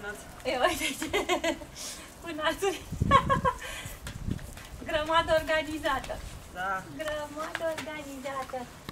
nați. E, uite ce... Cu națuri. Grămadă organizată. Da. Grămadă organizată.